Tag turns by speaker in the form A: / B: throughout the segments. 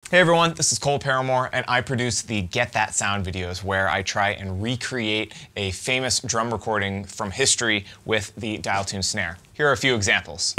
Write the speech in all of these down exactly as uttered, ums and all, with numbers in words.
A: Hey everyone, this is Cole Paramore, and I produce the Get That Sound videos where I try and recreate a famous drum recording from history with the Dialtune snare. Here are a few examples.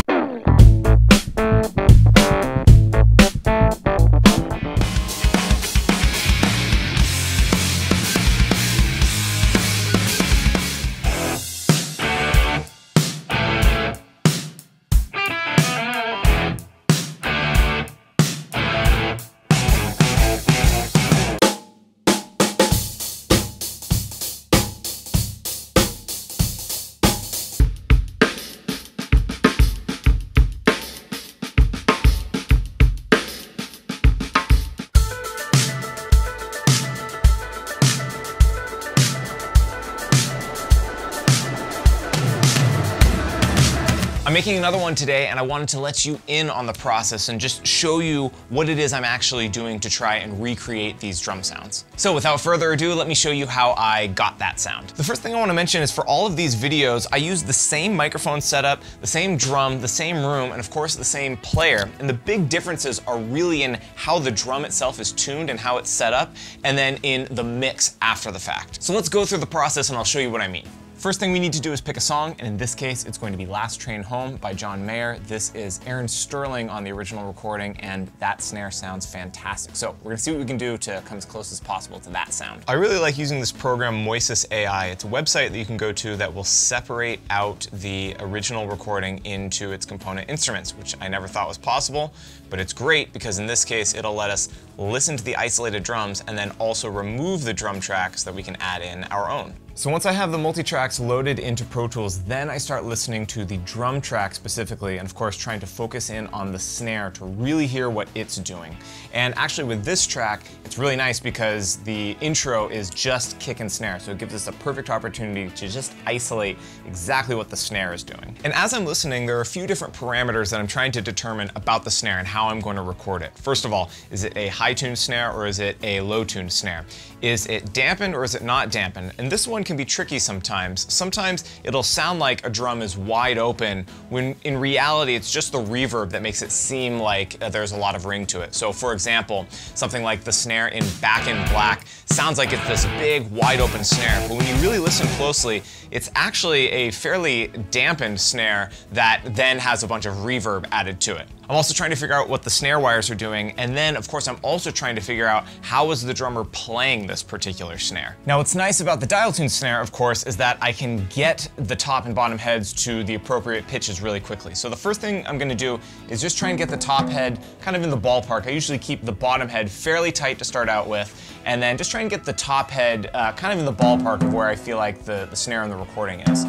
A: I'm making another one today, and I wanted to let you in on the process and just show you what it is I'm actually doing to try and recreate these drum sounds. So without further ado, let me show you how I got that sound. The first thing I want to mention is for all of these videos, I use the same microphone setup, the same drum, the same room, and of course the same player. And the big differences are really in how the drum itself is tuned and how it's set up, and then in the mix after the fact. So let's go through the process and I'll show you what I mean. First thing we need to do is pick a song, and in this case, it's going to be Last Train Home by John Mayer. This is Aaron Sterling on the original recording, and that snare sounds fantastic. So we're gonna see what we can do to come as close as possible to that sound. I really like using this program, Moises A I. It's a website that you can go to that will separate out the original recording into its component instruments, which I never thought was possible, but it's great because in this case, it'll let us listen to the isolated drums and then also remove the drum tracks that we can add in our own. So once I have the multi-tracks loaded into Pro Tools, then I start listening to the drum track specifically, and of course trying to focus in on the snare to really hear what it's doing. And actually with this track, it's really nice because the intro is just kick and snare, so it gives us a perfect opportunity to just isolate exactly what the snare is doing. And as I'm listening, there are a few different parameters that I'm trying to determine about the snare and how I'm going to record it. First of all, is it a high-tuned snare or is it a low-tuned snare? Is it dampened or is it not dampened? And this one can be tricky sometimes. Sometimes it'll sound like a drum is wide open when in reality it's just the reverb that makes it seem like uh, there's a lot of ring to it. So for example, something like the snare in Back in Black sounds like it's this big wide open snare, but when you really listen closely, it's actually a fairly dampened snare that then has a bunch of reverb added to it. I'm also trying to figure out what the snare wires are doing, and then of course I'm also trying to figure out how is the drummer playing this particular snare. Now what's nice about the Dialtune snare, of course, is that I can get the top and bottom heads to the appropriate pitches really quickly. So the first thing I'm gonna do is just try and get the top head kind of in the ballpark. I usually keep the bottom head fairly tight to start out with, and then just try and get the top head uh, kind of in the ballpark of where I feel like the, the snare in the recording is.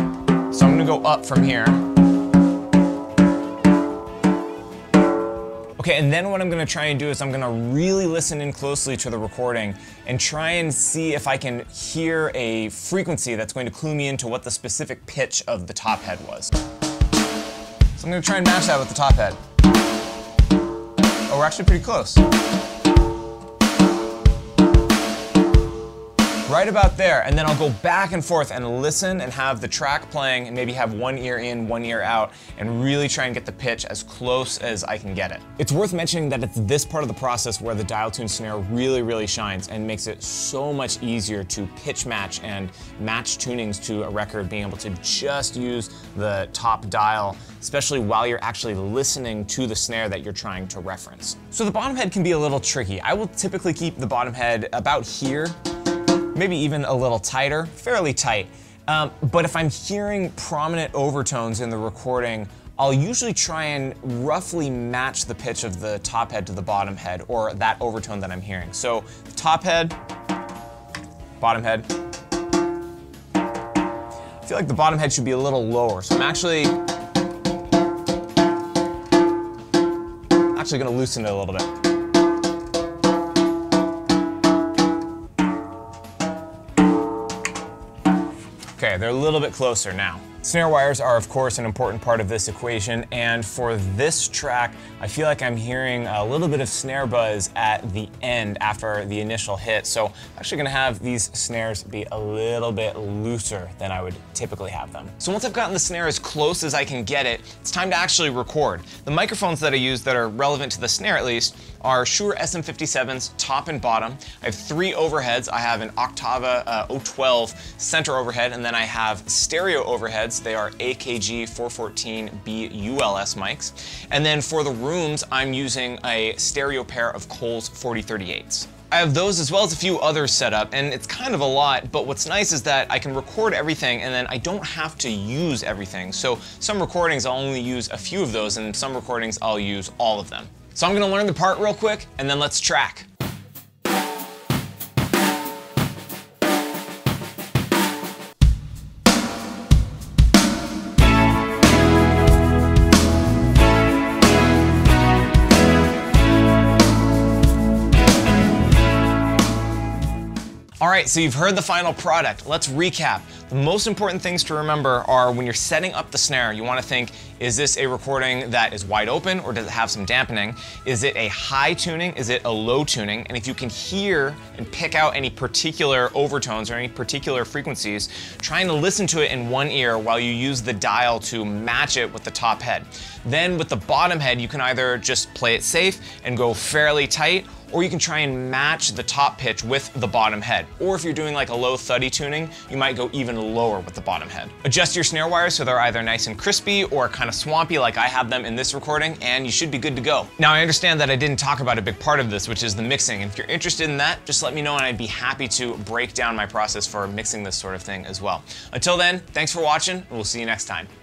A: So I'm gonna go up from here. Okay, and then what I'm gonna try and do is I'm gonna really listen in closely to the recording and try and see if I can hear a frequency that's going to clue me into what the specific pitch of the top head was. So I'm gonna try and match that with the top head. Oh, we're actually pretty close. Right about there, and then I'll go back and forth and listen and have the track playing and maybe have one ear in, one ear out, and really try and get the pitch as close as I can get it. It's worth mentioning that it's this part of the process where the Dialtune snare really, really shines and makes it so much easier to pitch match and match tunings to a record, being able to just use the top dial, especially while you're actually listening to the snare that you're trying to reference. So the bottom head can be a little tricky. I will typically keep the bottom head about here, maybe even a little tighter, fairly tight. Um, but if I'm hearing prominent overtones in the recording, I'll usually try and roughly match the pitch of the top head to the bottom head, or that overtone that I'm hearing. So the top head, bottom head. I feel like the bottom head should be a little lower, so I'm actually, actually gonna loosen it a little bit. Okay, they're a little bit closer now. Snare wires are, of course, an important part of this equation, and for this track, I feel like I'm hearing a little bit of snare buzz at the end after the initial hit, so I'm actually gonna have these snares be a little bit looser than I would typically have them. So once I've gotten the snare as close as I can get it, it's time to actually record. The microphones that I use that are relevant to the snare at least are Shure S M fifty-sevens, top and bottom. I have three overheads. I have an Octava uh, O twelve center overhead, and then I have stereo overheads. They are A K G four fourteen B U L S mics. And then for the rooms, I'm using a stereo pair of Coles forty thirty-eights. I have those as well as a few others set up, and it's kind of a lot, but what's nice is that I can record everything and then I don't have to use everything. So some recordings I'll only use a few of those, and some recordings I'll use all of them. So I'm gonna learn the part real quick, and then let's track. All right, so you've heard the final product. Let's recap. The most important things to remember are when you're setting up the snare, you wanna think, is this a recording that is wide open or does it have some dampening? Is it a high tuning? Is it a low tuning? And if you can hear and pick out any particular overtones or any particular frequencies, trying to listen to it in one ear while you use the dial to match it with the top head. Then with the bottom head, you can either just play it safe and go fairly tight, or you can try and match the top pitch with the bottom head. Or if you're doing like a low thuddy tuning, you might go even lower with the bottom head. Adjust your snare wires so they're either nice and crispy or kind of swampy like I have them in this recording, and you should be good to go. Now I understand that I didn't talk about a big part of this, which is the mixing. And if you're interested in that, just let me know and I'd be happy to break down my process for mixing this sort of thing as well. Until then, thanks for watching, and we'll see you next time.